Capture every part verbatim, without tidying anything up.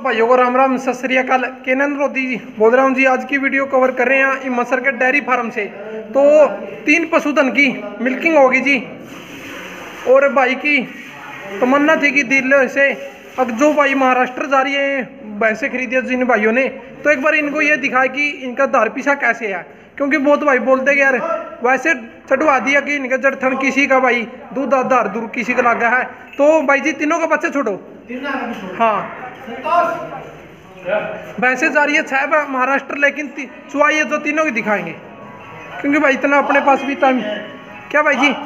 भाइयों को राम राम, सत श्री अकाल। केनन रोधी जी बोल रहा हूँ जी। आज की वीडियो कवर कर रहे हैं इमसर के डेयरी फार्म से। तो तीन पशुधन की मिल्किंग होगी जी। और भाई की तमन्ना थी कि दिल से अब जो भाई महाराष्ट्र जा रही है भैंसे खरीदी जिन भाइयों ने, तो एक बार इनको ये दिखाया कि इनका धार पीछा कैसे है। क्योंकि बहुत भाई बोलते कि यार वैसे चढ़वा दिया कि इनका जड़थन किसी का भाई दूध आधार दूर किसी का लगा है। तो भाई जी तीनों का बच्चे छोड़ो। हाँ भैंसे जा रही है छह महाराष्ट्र, लेकिन चुवाई है तो तीनों की दिखाएंगे क्योंकि भाई इतना अपने पास भी टाइम। क्या भाई जी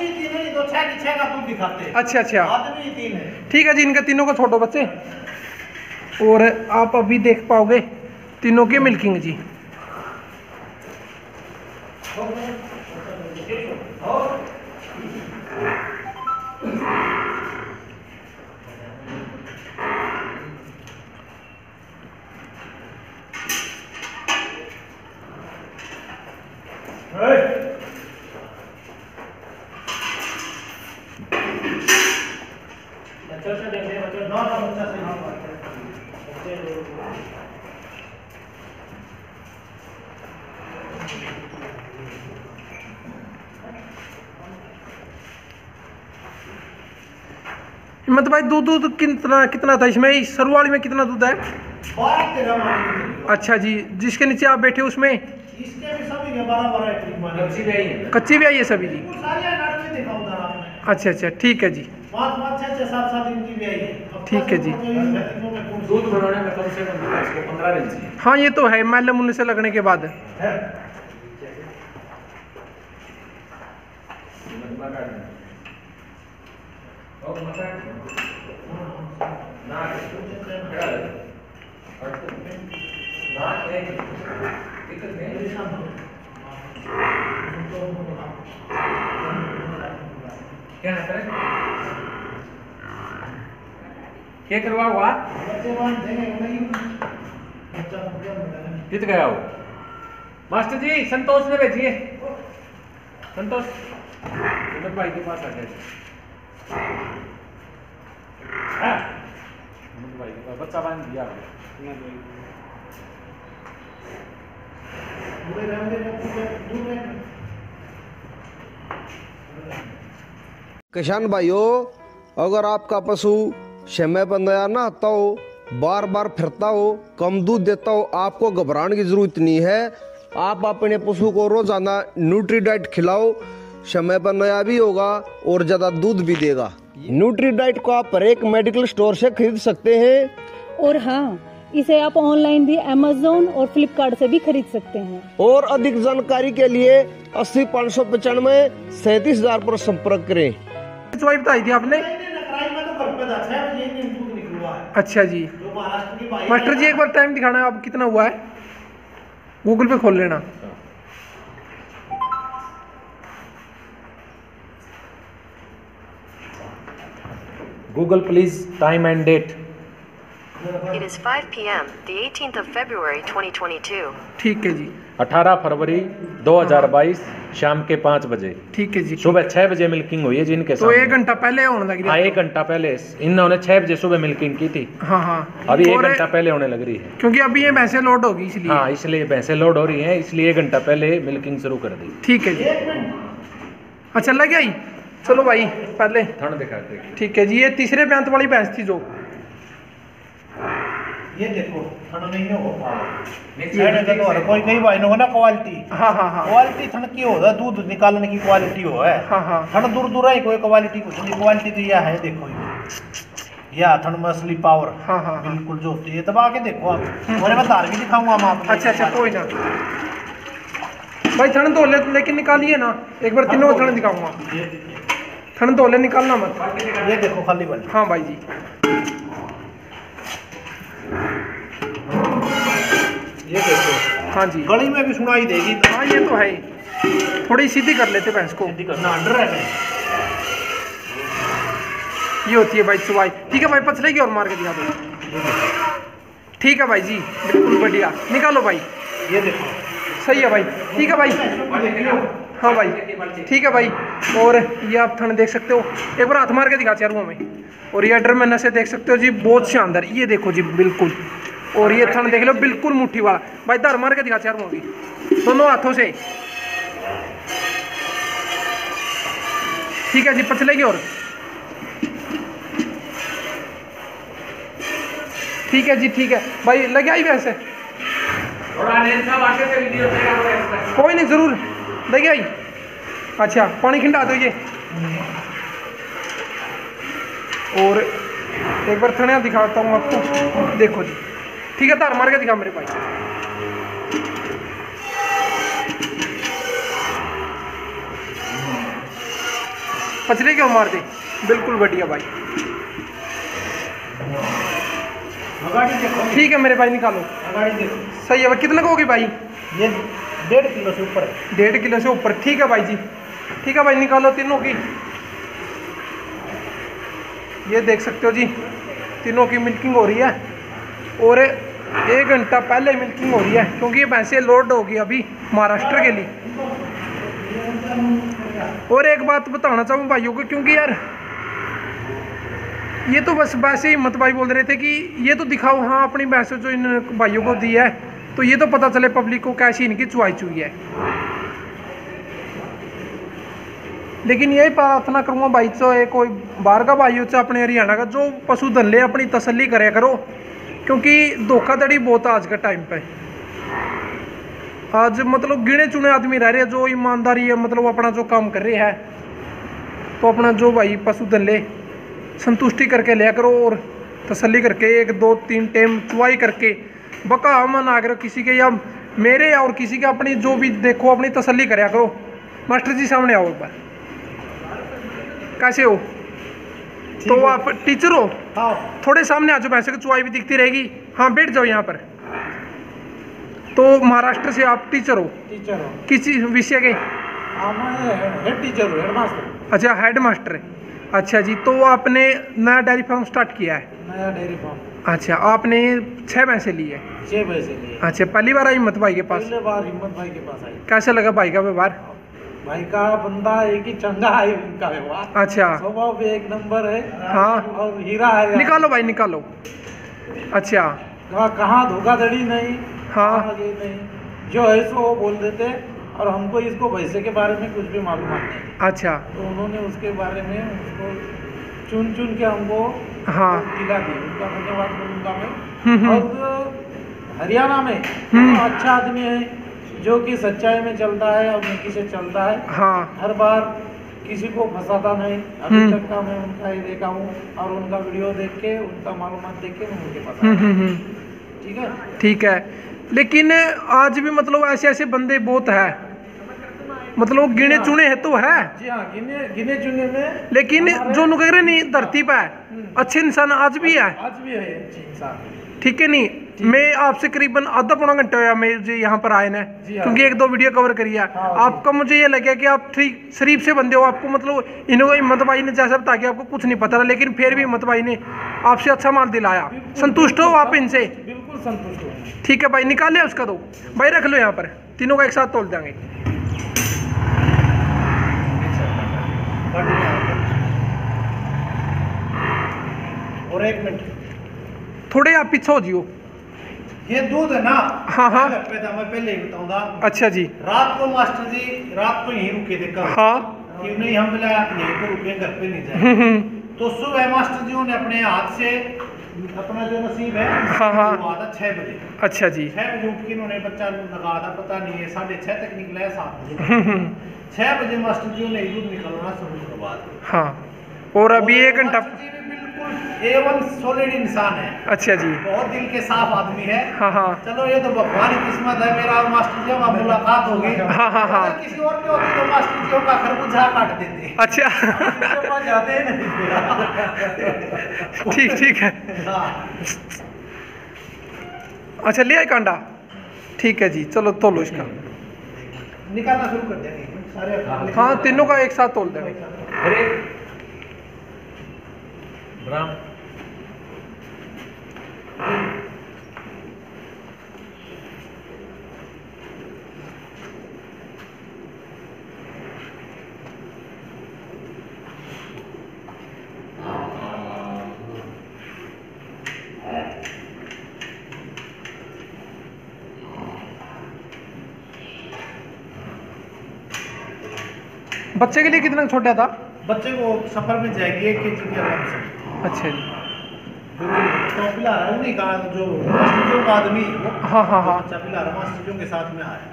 अच्छा अच्छा ठीक है जी। इनके तीनों को छोड़ो बच्चे और आप अभी देख पाओगे तीनों की मिल्किंग जी। हिम्मत भाई दूध दूध कितना कितना था इसमें? इस सरवाली में कितना दूध है? अच्छा जी। जिसके नीचे आप बैठे उसमें इसके भी सभी के बारह बारह कच्ची भी आई है। कच्ची भी आई है सभी जी। अच्छा अच्छा ठीक है जी। ठीक है जी। दूध बनाने में कम से कम पंद्रह दिन चाहिए। हाँ ये तो है, मैल मुन्ने से लगने के बाद। क्या है क्या करवा हुआ जीत गया हो मास्टर जी। संतोष ने भेजिए। संतोष हिम्मत भाई के पास आ गए। हिम्मत भाई के पास बच्चा बांध दिया। किसान भाइयों, अगर आपका पशु समय पर नया ना आता हो, बार बार फिरता हो, कम दूध देता हो, आपको घबराने की जरूरत नहीं है। आप अपने पशु को रोजाना न्यूट्री डाइट खिलाओ, समय पर नया भी होगा और ज्यादा दूध भी देगा। न्यूट्री डाइट को आप हर एक मेडिकल स्टोर से खरीद सकते हैं। और हाँ, इसे आप ऑनलाइन भी अमेज़न और फ्लिपकार्ट से भी खरीद सकते हैं। और अधिक जानकारी के लिए अस्सी पाँच सौ पचानवे सैतीस हजार पर संपर्क करें। चुवाई बताई थी आपने? अच्छा जी। मास्टर जी एक बार टाइम दिखाना आप कितना हुआ है, गूगल पे खोल लेना। Google please time and date. It is five p m the eighteenth of February twenty twenty-two. ठीक है जी। अठारह फरवरी दो हज़ार बाईस शाम के पाँच बजे। ठीक है जी। सुबह छह बजे मिल्किंग हुई है जी इनके। तो एक घंटा पहले होने लग रही है। हाँ एक घंटा पहले इन्होंने छह बजे सुबह मिल्किंग की थी। हाँ हाँ अभी एक घंटा पहले होने लग रही है क्योंकि अभी ये भैंसे लोड होगी इसलिए। हाँ इसलिए भैंसे लोड हो रही हैं, इसलिए एक घंटा पहले मिल्किंग शुरू कर दी। ठीक है जी। अच्छा लग गई। चलो भाई पहले ठंड दिखाते हैं। ठीक है जी। ये तीसरे पैंत वाली भैंस थी जो ये देखो थन नहीं हो तो कोई कई भाई ना क्वालिटी। हाँ हाँ हाँ क्वालिटी थन की हो है, दूध निकालने की क्वालिटी हो है। हाँ हाँ थन दूर दूर है कोई क्वालिटी कुछ नहीं। क्वालिटी तो यह है देखो ये थन मसली पावर। हाँ हाँ बिल्कुल जो होती है दबा के देखो आप। और मैं तार भी दिखाऊंगा मैं आपको। अच्छा अच्छा कोई ना भाई। थन धो ले लेकिन निकालिए ना एक बार, तीनों थन दिखाऊंगा। थन धो ले निकालना मत। ये देखो खाली वाली। हाँ भाई जी। ये देखो हाँ जी। गली में भी सुनाई देगी। हाँ ये तो है, थोड़ी सीधी कर लेते भैंस को। ना अंडर है ये होती है भाई चुवाई। ठीक है भाई पछलेगी और मार के दिखा दो। ठीक है भाई जी बिल्कुल बढ़िया। निकालो भाई। ये देखो सही है भाई, ठीक है भाई। हाँ भाई ठीक है भाई। और ये आप थन देख सकते हो, एक बार हाथ मार के दिखा चारों में। और ये अडर मैंने से देख सकते हो जी, बहुत शानदार, ये देखो जी बिल्कुल। और ये थन देख लो बिल्कुल मुट्ठी वाला भाई, धर मार के दिखा चारों भी दोनों हाथों से। ठीक है जी, पचलेगी और ठीक है जी, ठीक है भाई। लगे आई वैसे कोई नहीं, जरूर लगे आई। अच्छा पानी खिंडा दो ये। और एक बार थने दिखाता हूँ आपको, देखो जी। ठीक है, धार मार के दिखा मेरे भाई। पचले क्यों मार दे, बिल्कुल बढ़िया भाई। ठीक है मेरे भाई, निकालो। सही है भाई। कितने का होगी भाई? ये डेढ़ किलो से ऊपर है। डेढ़ किलो से ऊपर, ठीक है भाई जी। ठीक है भाई, निकालो तीनों की। ये देख सकते हो जी, तीनों की मिल्किंग हो रही है। और एक घंटा पहले मिल्किंग हो रही है, क्योंकि ये भैंसे लोड होगी अभी महाराष्ट्र के लिए। और एक बात बताना चाहूँ भाइयों को, क्योंकि यार ये तो बस वैसे ही हिम्मत भाई बोल रहे थे कि ये तो दिखाओ हाँ अपनी भैंसों जो इन भाइयों को दी है, तो ये तो पता चले पब्लिक को कैसी इनकी चुआई चुई है। लेकिन यही प्रार्थना करूँगा भाई तो, ये कोई बाहर का भाई हो चाहे अपने हरियाणा का, जो पशुधन ले अपनी तसल्ली करे करो, क्योंकि धोखाधड़ी बहुत आज के टाइम पे। आज मतलब गिने चुने आदमी रह रहे हैं जो ईमानदारी है, मतलब अपना जो काम कर रहे हैं, तो अपना जो भाई पशुधन ले संतुष्टि करके लिया करो, और तसल्ली करके एक दो तीन टाइम चुवाई करके बका मन आ करो किसी के या मेरे और किसी के, अपनी जो भी देखो अपनी तसल्ली कराया करो। मास्टर जी सामने आओ एक बार। कैसे हो? तो आप टीचर हो? हाँ। थोड़े सामने आ जाओ, वैसे की चुवाई भी दिखती रहेगी। हाँ बैठ जाओ यहाँ पर। तो महाराष्ट्र से आप टीचर हो? टीचर हो। किस विषय के? हाँ, मैं हेड टीचर हूँ, हेड मास्टर। अच्छा हेड मास्टर है। अच्छा जी, तो आपने नया डेयरी फार्म स्टार्ट किया है? नया डेयरी फार्म। अच्छा, आपने छः भैंसे ली है? छः भैंसे लिए। अच्छा, पहली बार आई हिम्मत भाई के पास? पहले बार हिम्मत भाई के पास आई। कैसा लगा भाई का व्यवहार? भाई का बंदा एक ही चंगा है, उनका व्यवहार। अच्छा, स्वभाव भी एक नंबर है। हाँ। और हीरा है। निकालो भाई निकालो। अच्छा कहाँ कहाँ धोखाधड़ी नहीं। हाँ। कहाँ ये नहीं, जो है सो वो बोल देते। और हमको इसको भैंसे के बारे में कुछ भी मालूम नहीं। अच्छा। तो उन्होंने उसके बारे में उसको चुन चुन के हमको हाँ। दिला दी, उनका धन्यवाद बोलूँगा हम्म, मैं। हम्म। और हरियाणा में हम्म। अच्छा आदमी है, जो कि सच्चाई में चलता है और नेकी से चलता है। हाँ। हर बार किसी को फंसाता नहीं। अभी हम्म। तक का मैं उनका ही देखा हूँ, और उनका वीडियो देख के, उनका मालूमात देख के मैं उनके पास हम्म आया। हम्म हम्म। ठीक है। ठीक है, लेकिन आज भी मतलब ऐसे ऐसे बंदे बहुत है, मतलब गिने चुने हैं तो है। जी हाँ, गिने गिने चुने में। लेकिन हमारे- जो नुकरे नहीं धरती पे अच्छे इंसान आज भी है। आज भी है अच्छे इंसान। ठीक है नहीं, मैं आपसे करीबन आधा पौना घंटा हुआ मुझे यहाँ पर आए ना, जी हाँ। क्योंकि एक दो वीडियो कवर करी है। हाँ जी। आपका मुझे ये लगा कि आप ठीक शरीफ से बंदे हो, आपको मतलब इन्होंने हिम्मत भाई ने जैसा बताया कि आपको कुछ नहीं पता था, लेकिन फिर भी हिम्मत भाई ने आपसे अच्छा माल दिलाया। बिल्कुल, संतुष्ट हो बिल्कुल, आप इनसे? बिल्कुल संतुष्ट हूँ। ठीक है भाई, निकाले उसका दो भाई, रख लो यहाँ पर, तीनों का एक साथ तोल देंगे। और एक मिनट, थोड़े आप पीछे हो जियो। ये दूध है ना। हाँ, हाँ। घर पे था, मैं पहले ही बताऊंगा। अच्छा जी। रात को मास्टर जी रात को यहीं रुके थे कल। हाँ। कि नहीं हम बोला यहीं पर रुके, घर पे नहीं जाए। हम्म हम्म। तो सुबह मास्टर जी ने अपने हाथ से अपना जो नसीब है, हाँ, हाँ। वो आधा छह बजे। अच्छा जी। छह बजे उठ के इन्होंने बच्चा लगा था, पता नहीं है साढ़े छह तक निकला है, सात बजे हम्म हम्म। छह बजे मास्टर जी ने दूध निकलना शुरू करवा दिया। हाँ, और अभी एक घंटा। मास्टर जी भी बिल्कुल ए वन सॉलिड इंसान है। अच्छा जी। बहुत दिल के साफ आदमी है। हाँ हाँ। चलो ये तो भगवान की किस्मत है, मेरा और मास्टर जी का मुलाकात होगी। हाँ, हाँ, हाँ। अगर किसी और के होती तो मास्टर जी का खरबूजा काट देते। अच्छा। उनके पास जाते ही नहीं। ठीक ठीक है। हाँ। अच्छा ले आए कांडा? ठीक है जी, चलो तोलो इसका। निकालना शुरू कर देंगे सारे। हाँ, तीनों का एक साथ तोल देंगे। अरे राम बच्चे के लिए कितना छोटा था? बच्चे को सफर में जाएगी एक के जी के आराम से। अच्छा जी। तो पिला रहा हूँ नहीं कहा जो मास्टरों का आदमी है वो। हाँ हाँ हाँ बच्चा पिला रहा मास्टरों के साथ में आया।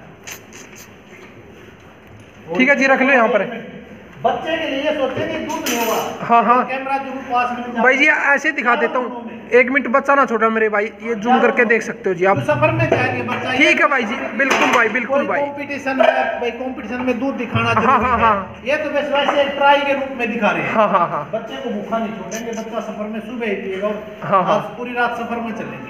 ठीक है जी, रख लो यहाँ पर। बच्चे के लिए सोचे नहीं दूध नहीं होगा। हाँ हाँ कैमरा जरूर पास में भाई जी ऐसे दिखा देता हूँ, एक मिनट बच्चा ना छोटा मेरे भाई, ये जूम करके देख सकते हो जी आप। तो सफर में जाएंगे बच्चा। ठीक है भाई जी, बिल्कुल भाई बिल्कुल भाई। कंपटीशन है भाई, कंपटीशन में दूध दिखाना जरूरी हाँ, हाँ, है। हाँ। ये तो बस वैसे एक ट्राई के रूप में दिखा रहे हैं। हाँ हाँ हाँ बच्चे को भूखा नहीं छोड़ेंगे, बच्चा सफर में सुबह ही पिएगा और हाँ, हाँ। आज पूरी रात सफर में चलेंगे।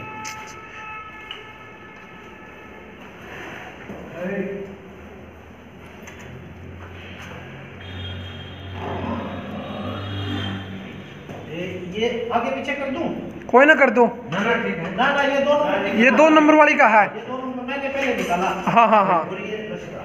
ये आगे पीछे कर दूं? कोई ना कर दो। ना ना ठीक है। ना ना ये दोनों ये दो नंबर वाली का है। ये दोनों मैंने पहले निकाला। हाँ हाँ हाँ और ये दूसरा।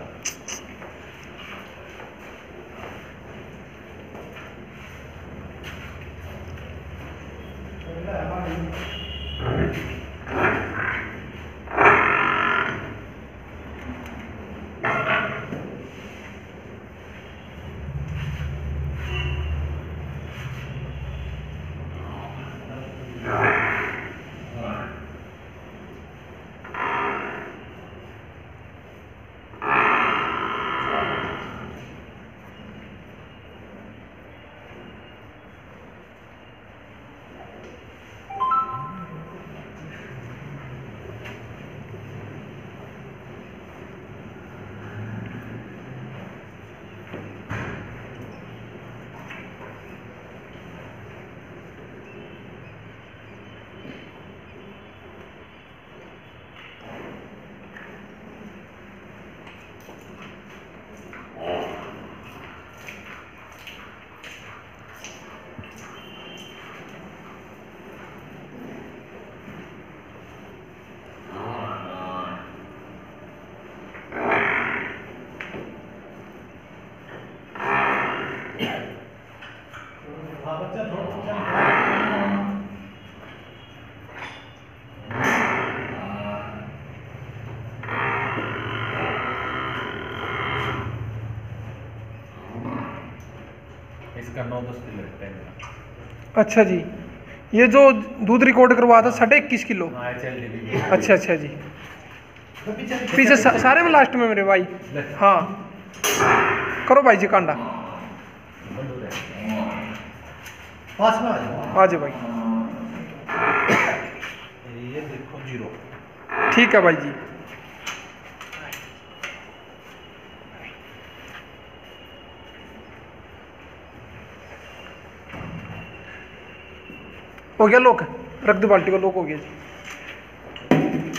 हाँ बच्चा थोड़ा इसका नौ दस किलो रहता है मेरा। अच्छा जी, ये जो दूध रिकॉर्ड करवाया था साढ़े इक्कीस किलो। हाँ एच एल डी बी। अच्छा अच्छा जी, तो पीछे पीछे सा, सारे में लास्ट में मेरे भाई। हाँ करो भाई जी कांडा, पास में आ जाओ। आ जाओ भाई। ये देखो जीरो। ठीक है भाई जी। हो गया लोक, रख दो बाल्टी को, लोक हो गया जी।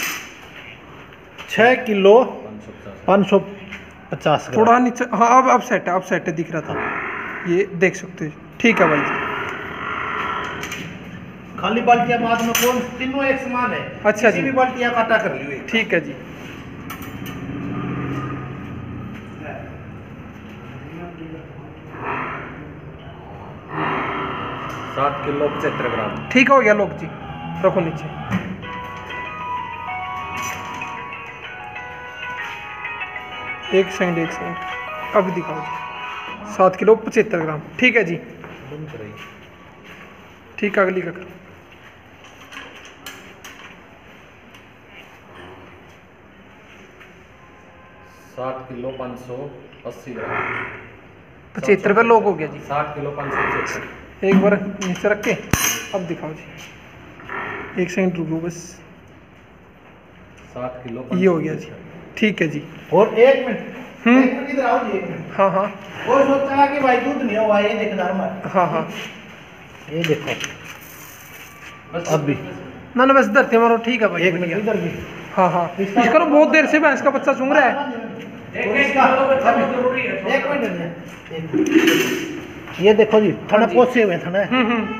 छः किलो पाँच सौ पचास। पाँच सौ पचास ग्राम। थोड़ा नीचे, हाँ अब अब सेट है, अब सेट है, दिख रहा था, ये देख सकते हो। ठीक है भाई जी। खाली बाल्टियाँ बाद में कौन तीनों एक समान है। अच्छा किसी जी। भी बाल्टियाँ काटा कर लियो एक। ठीक है जी। सात किलो पचहत्तर ग्राम। ठीक हो गया लोक जी, रखो नीचे। एक सेकंड एक सेकंड, अब दिखाओ जी। सात किलो पचहत्तर ग्राम, ठीक है जी। बंद कराइए। ठीक है, अगली का करो। सात किलो पाँच सौ अस्सी ग्राम। पचहत्तर का लोक हो गया जी। सात किलो पाँच सौ पचहत्तर। एक बार नीचे रख के अब दिखाओ जी। एक सेकंड रुको बस, सात किलो ये हो गया जी। ठीक है जी। और एक मिनट, हम्म। एक मिनट इधर आओ जी, एक मिनट। हाँ हाँ और सोचा कि भाई दूध नहीं हुआ, ये देखना हमारे, हाँ हाँ ये देखो बस अब भी ना ना बस धरते मारो। ठीक है भाई, एक मिनट इधर भी। हाँ हाँ इसका तो बहुत देर से भैंस का बच्चा सूंघ रहा है। और इसका एक मिनट भैया, एक मिनट। ये देखो जी, थना पोसे हुए थना, हम्म हम्म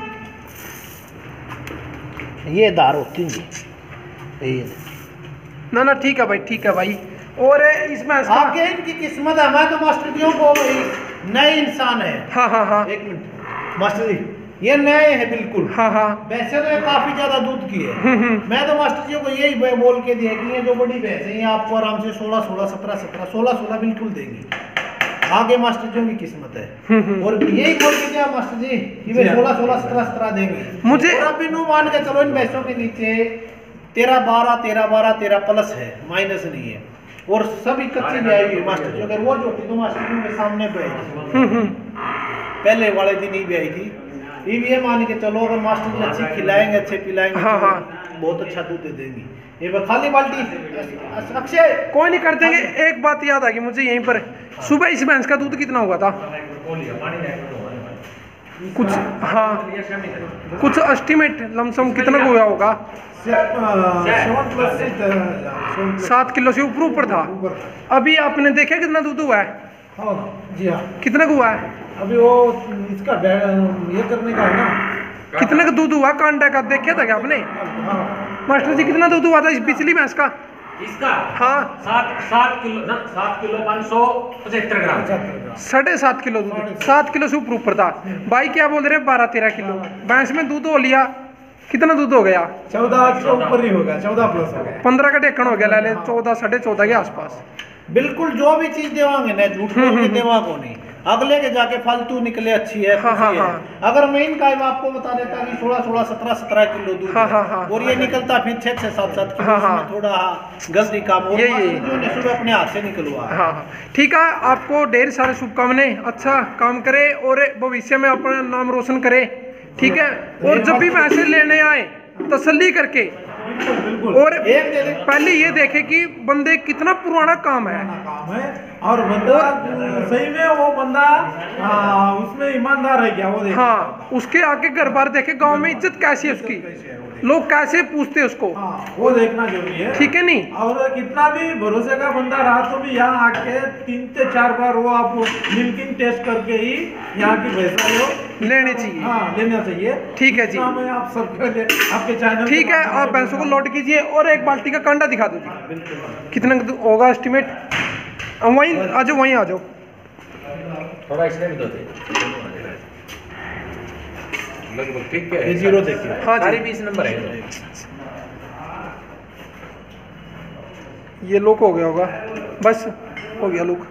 ये दार होती है जी, ये ना ना ठीक है भाई, ठीक है भाई। और इस भैंस का, आगे इनकी किस्मत है, मैं तो मास्टर जी को नए इंसान है। हाँ हाँ हाँ एक मिनट मास्टर जी, ये नए है बिल्कुल। हाँ हाँ वैसे तो ये काफी ज्यादा दूध की है। हम्म हम्म मैं तो मास्टर जी को यही ब- बोल के दिया कि ये जो बड़ी भैंस है ये आपको आराम से सोलह सोलह सत्रह सत्रह सोलह सोलह बिल्कुल देंगी। आगे मास्टर जी की किस्मत है। और यही बोल के क्या मास्टर जी कि वे सोलह सोलह सत्रह सत्रह देंगे मुझे और अभी नो मान के चलो इन भैंसों के नीचे तेरह बारह तेरह बारह तेरह प्लस है, माइनस नहीं है। और सभी कच्ची भी आई हुई है मास्टर जी। अगर वो जोटी तो मास्टर जी के सामने पे आई थी, पहले वाले दिन ही भी आई थी। ये भी मान के चलो अगर मास्टर जी अच्छी खिलाएंगे अच्छे पिलाएंगे हाँ, तो हाँ। बहुत अच्छा दूध दे देंगी। ये बस खाली बाल्टी अक्षय कोई नहीं कर देंगे। एक बात याद आ गई मुझे यहीं पर, सुबह इस भैंस का दूध कितना हुआ था कुछ? हाँ कुछ एस्टिमेट लमसम कितना हुआ होगा? सात किलो से ऊपर ऊपर था। अभी आपने देखा कितना दूध हुआ है? हाँ जी हाँ। कितना का हुआ है? अभी वो इसका ये करने का है ना। कितने का दूध हुआ कांडा का देखा था क्या आपने? हाँ मास्टर जी कितना दूध हुआ था इस पिछली भैंस का? इसका हाँ सात सात किलो ना सात किलो पाँच सौ पचहत्तर ग्राम साढ़े सात किलो दूध, सात किलो से ऊपर ऊपर था। भाई क्या बोल रहे बारह तेरह किलो भैंस में दूध हो लिया। कितना दूध हो गया? चौदह से ऊपर ही होगा, चौदह प्लस हो गया। पंद्रह का ढक्कन हो गया ले ले, चौदह साढ़े चौदह के आसपास। बिल्कुल जो भी चीज देवांगे ना झूठ बोल के देवा को नहीं, अगले के जाके फालतू निकले अच्छी है, हाँ, हाँ, खुशी है। हाँ। अगर मैं इनका आपको बता देता कि सोलह सोलह सत्रह सत्रह किलो दूध हाँ, है, हाँ, हाँ। और ये निकलता फिर छह छह सात सात किलो, हाँ, हाँ। उसमें थोड़ा गलती काम और ये- ये- मास्टर जी ने सुबह अपने हाथ से निकलवा। हाँ हाँ ठीक है। आपको ढेर सारे शुभकामनाएं, अच्छा काम करे और भविष्य में अपना नाम रोशन करे। ठीक है। और जब भी पैसे लेने आए तसल्ली करके, बिल्कुल और एक दे दे पहले ये देखे कि बंदे कितना पुराना काम है। काम है और बंदा सही में वो बंदा आ, उसमें ईमानदार है क्या वो देख। हाँ उसके आगे घर बार देखे, गांव में इज्जत कैसी है उसकी, लोग कैसे पूछते हैं उसको। हाँ वो देखना जरूरी है। ठीक है नहीं? और कितना भी भरोसे का बंदा रहा तो भी यहाँ आके तीन से चार बार वो आप मिल्किंग टेस्ट करके ही यहाँ की भैंसा वो लेने चाहिए। हाँ लेना चाहिए। ठीक है जी। इतना मैं आप सबके लिए आपके चैनल ठीक है। आप भैंसों को लोड कीजिए और एक बाल्टी का कांडा दिखा दो जी। कितना होगा एस्टिमेट? वहीं आ जाओ, वहीं आ जाओ। थोड़ा इसमें भी दो दे लगभग ठीक है। ये जीरो देखिए। हाँ जी। सारी बीस नंबर है। ये लोक हो गया होगा, बस हो गया लोक।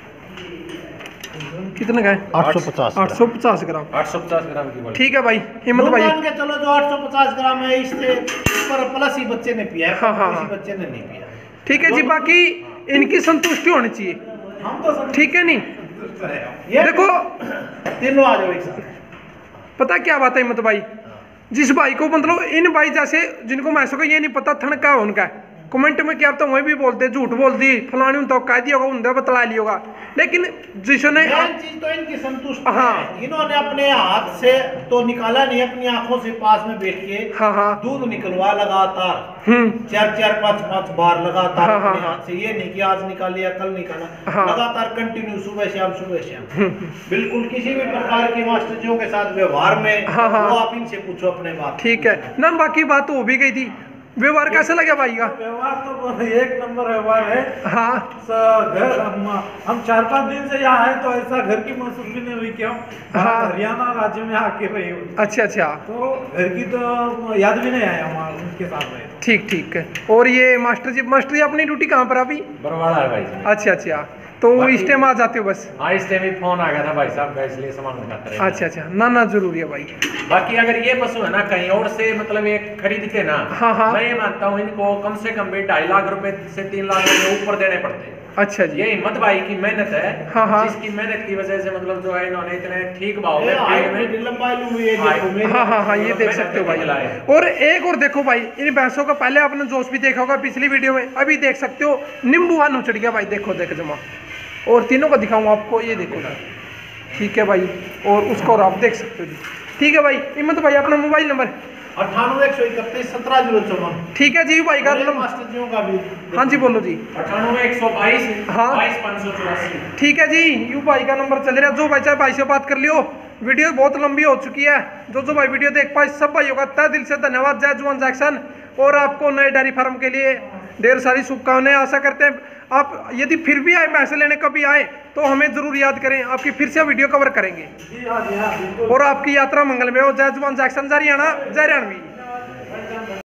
कितने का है? आठ सौ पचास आठ सौ पचास ग्राम। आठ सौ पचास ग्राम की बोली। ठीक है भाई, हिम्मत दो भाई। मान के चलो जो आठ सौ पचास ग्राम है इससे ऊपर प्लस ही बच्चे ने पिया है, हाँ, हाँ, किसी हाँ। बच्चे ने नहीं पिया। ठीक है जी। बाकी इनकी संतुष्टि होनी चाहिए। हम तो सब ठीक है नहीं? ये देखो तीनों आ जाओ एक साथ। पता क्या बात है हिम्मत भाई, जिस भाई को मतलब इन भाई जैसे जिनको मैसों का ये नहीं पता थन का उनका है, कमेंट में क्या तो वही भी बोलते झूठ बोल दी फलानी उन तो कह दिया होगा उनका बतला लिया होगा। लेकिन जिसने मेन चीज तो इनकी संतुष्टि हाँ। है। इन्होंने अपने हाथ से तो निकाला नहीं, अपनी आंखों से पास में बैठ के हाँ हाँ दूध निकलवा लगातार हम्म चार चार पांच पांच बार लगातार हाँ, हाँ, अपने हाँ। हाथ से। ये नहीं कि आज निकालिया कल निकाला, हाँ। लगातार कंटिन्यू सुबह शाम सुबह शाम। बिल्कुल किसी भी प्रकार के मास्टर जियों के साथ व्यवहार में हाँ, हाँ। वो आप इनसे पूछो अपने बात। ठीक है ना। बाकी बात तो हो भी गई थी। व्यवहार कैसा लगा भाई का? व्यवहार तो एक नंबर व्यवहार है। हाँ स- घर हम, हम चार पांच दिन से यहाँ आए तो ऐसा घर की महसूस भी नहीं हुई कि हम हाँ। हरियाणा राज्य में आके रहे हो। अच्छा अच्छा तो घर की तो याद भी नहीं आया हमारे उनके साथ रहे। ठीक ठीक है। और ये मास्टर जी, मास्टर जी अपनी ड्यूटी कहाँ पर अभी? बरवाड़ा है भाई जी। अच्छा अच्छा, तो बाकी- इस टाइम आ जाते हो बस? हाँ इस टाइम ही फोन आ गया था भाई साहब का, इसलिए सामान दिखाते रहे। अच्छा अच्छा, ना ना जरूरी है भाई। बाकी अगर ये पशु है ना कहीं और से मतलब ये खरीदते ना, हाँ, हाँ। मैं ये मानता हूँ इनको कम से कम भी ढाई लाख रुपए से तीन लाख रुपए ऊपर देने पड़ते हैं। अच्छा जी। ये हिम्मत भाई की मेहनत है, हाँ, हाँ। जिसकी मेहनत की वजह से मतलब जो है इन्होंने इतने ठीक भाव ये में हाइट पेड़ में में लंबाई लूंगी ये देखो मेरी। हाँ हाँ हाँ, ये देख सकते हो भाई। और एक और देखो भाई, इन भैंसों का पहले आपने जोश भी देखा होगा पिछली वीडियो में, अभी देख सकते हो नींबू वान उचड़ गया भाई। देखो देख जमा, और तीनों को दिखाऊंगा आपको, ये देखो जी। ठीक है भाई, और उसको और आप देख सकते हो जी। ठीक है भाई, हिम्मत भाई अपना मोबाइल नंबर? अट्ठानवे एक सौ इकतीस सत्रह जीरो चौवन। ठीक है जी भाई का और नंबर? मास्टर जियों का भी। हाँ जी बोलो जी। अठानवे एक सौ बाईस हाँ। बाईस पाँच सौ चौरासी। ठीक है जी, यू भाई का नंबर चल रहा है। जो भाई चाहे भाई से बात कर लियो। वीडियो बहुत लंबी हो चुकी है, जो जो भाई वीडियो देख पाए सब भाइयों का तहे दिल से धन्यवाद। जय जवान जैक्सन। और आपको नए डेयरी फार्म के लिए ढेर सारी शुभकामनाएं। आशा करते हैं आप यदि फिर भी आए पैसे लेने कभी आए तो हमें जरूर याद करें, आपकी फिर से वीडियो कवर करेंगे। जी हाँ जी हाँ बिल्कुल। और आपकी यात्रा मंगलमय हो। जय जवान जैक्सन, जय हरियाणा, जय रणवीर।